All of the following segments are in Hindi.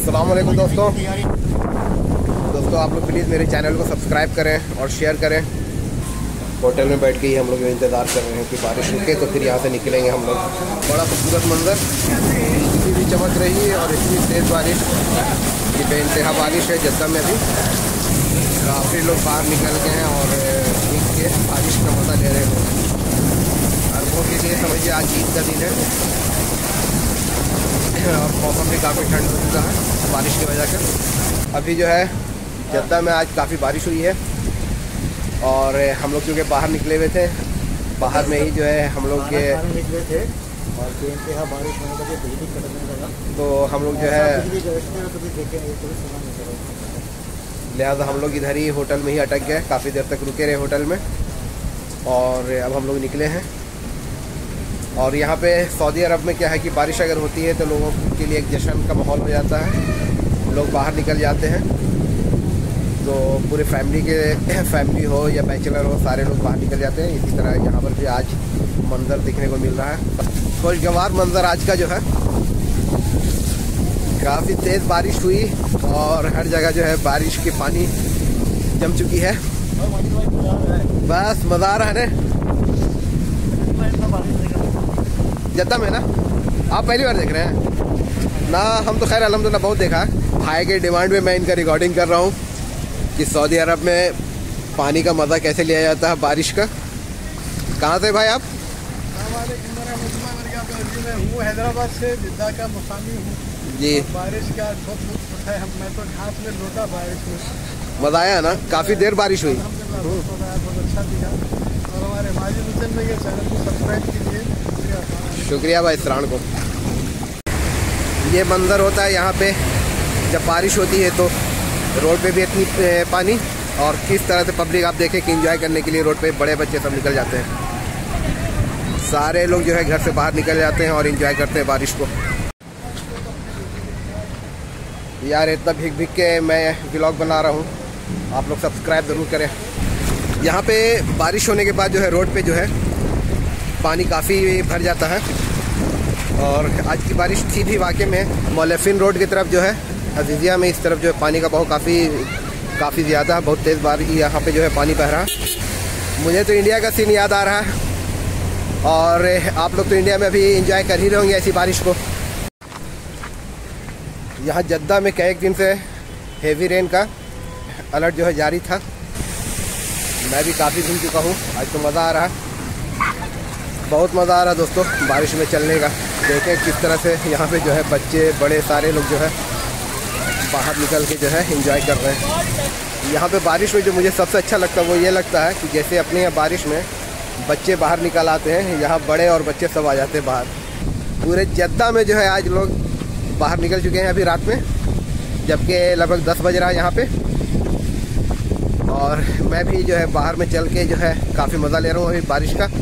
अस्सलाम वालेकुम दोस्तों आप लोग प्लीज़ मेरे चैनल को सब्सक्राइब करें और शेयर करें। होटल में बैठ के ही हम लोग इंतज़ार कर रहे हैं कि बारिश रुके तो फिर यहाँ से निकलेंगे हम लोग। बड़ा खूबसूरत मंजर, बिजली भी चमक रही है और इतनी तेज़ बारिश कि बेइंतहा बारिश है जद्दा में भी। काफ़ी लोग बाहर निकल गए हैं और भीग के बारिश का मज़ा ले रहे हैं। अरबों के लिए समझिए आज ईद का दिन है और मौसम भी काफ़ी ठंड हो चुका है बारिश की वजह से। अभी जो है जद्दा में आज काफ़ी बारिश हुई है और हम लोग क्योंकि बाहर निकले हुए थे, बाहर में ही जो है हम लोग के निकले थे और बेइंतहा बारिश होने लगी, बिजली कड़कने लगा, तो हम लोग जो है लिहाजा हम लोग इधर ही होटल में ही अटक गए। काफ़ी देर तक रुके रहे होटल में और अब हम लोग निकले हैं। और यहाँ पे सऊदी अरब में क्या है कि बारिश अगर होती है तो लोगों के लिए एक जश्न का माहौल हो जाता है, लोग बाहर निकल जाते हैं। तो पूरे फैमिली हो या बैचलर हो, सारे लोग बाहर निकल जाते हैं। इसी तरह यहाँ पर भी आज मंज़र देखने को मिल रहा है, खुशगवार मंज़र आज का जो है। काफ़ी तेज़ बारिश हुई और हर जगह जो है बारिश के पानी जम चुकी है। बस मज़ा आ रहा है जद्दा में ना। आप पहली बार देख रहे हैं ना? हम तो खैर अल्हम्दुलिल्लाह बहुत देखा है। भाई के डिमांड में मैं इनका रिकॉर्डिंग कर रहा हूँ कि सऊदी अरब में पानी का मज़ा कैसे लिया जाता है बारिश का। कहाँ से भाई आप? हूँ हैदराबाद से, जिद्दा का मुसामी हूँ जी। बारिश का बहुत लुत्फ उठाया हम। मैं तो घास में लौटा बारिश में। मज़ा आया ना? काफ़ी देर बारिश हुई। बहुत अच्छा दिखा। और हमारे माजिद हुसैन भाई के चैनल को सब्सक्राइब कीजिए। शुक्रिया भाई इस्रान को। ये मंज़र होता है यहाँ पे जब बारिश होती है तो रोड पे भी इतनी पानी, और किस तरह से पब्लिक आप देखें कि एंजॉय करने के लिए रोड पे बड़े बच्चे सब निकल जाते हैं। सारे लोग जो है घर से बाहर निकल जाते हैं और एंजॉय करते हैं बारिश को। यार इतना भीग भीग के मैं व्लॉग बना रहा हूँ, आप लोग सब्सक्राइब ज़रूर करें। यहाँ पे बारिश होने के बाद जो है रोड पे जो है पानी काफ़ी भर जाता है। और आज की बारिश थी भी वाकई में मौलफिन रोड की तरफ जो है अजीज़िया में, इस तरफ जो है पानी का बहाव काफ़ी ज़्यादा, बहुत तेज़ बारिश यहाँ पे जो है पानी बह रहा है। मुझे तो इंडिया का सीन याद आ रहा है और आप लोग तो इंडिया में भी एंजॉय कर ही रहे होंगे ऐसी बारिश को। यहाँ जद्दा में कई दिन से हेवी रेन का अलर्ट जो है जारी था। मैं भी काफ़ी घूम चुका हूँ, आज तो मज़ा आ रहा है, बहुत मज़ा आ रहा है दोस्तों बारिश में चलने का। देखें किस तरह से यहाँ पे जो है बच्चे बड़े सारे लोग जो है बाहर निकल के जो है एंजॉय कर रहे हैं। यहाँ पे बारिश में जो मुझे सबसे अच्छा लगता है वो ये लगता है कि जैसे अपने यहाँ बारिश में बच्चे बाहर निकल आते हैं, यहाँ बड़े और बच्चे सब आ जाते हैं बाहर। पूरे जद्दा में जो है आज लोग बाहर निकल चुके हैं अभी रात में, जबकि लगभग 10 बज रहा है यहाँ पे। और मैं भी जो है बाहर में चल के जो है काफ़ी मज़ा ले रहा हूँ अभी बारिश का।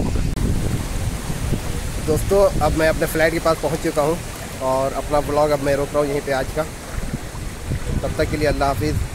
दोस्तों अब मैं अपने फ्लाइट के पास पहुँच चुका हूँ और अपना ब्लॉग अब मैं रोक रहा हूँ यहीं पे आज का। तब तक के लिए अल्लाह हाफिज़।